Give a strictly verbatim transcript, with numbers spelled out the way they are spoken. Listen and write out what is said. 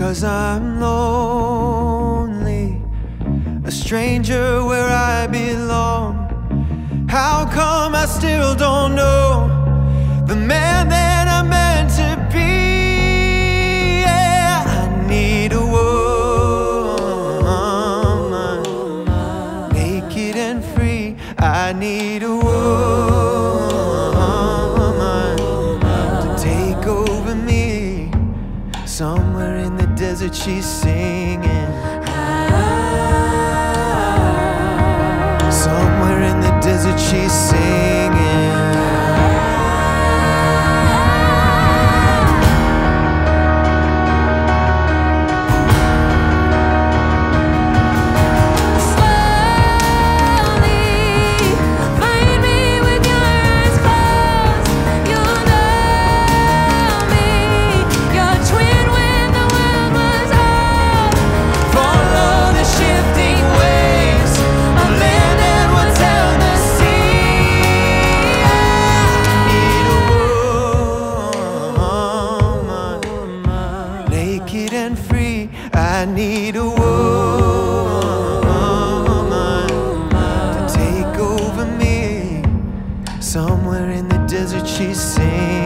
'cause I'm lonely, a stranger where I belong. How come I still don't know the man that I'm meant to be? Yeah, I need a woman, naked and free. I need a woman to take over me. Somewhere in the desert she's singing. Somewhere in the desert she's singing. I need a woman to take over me. Somewhere in the desert she's singing.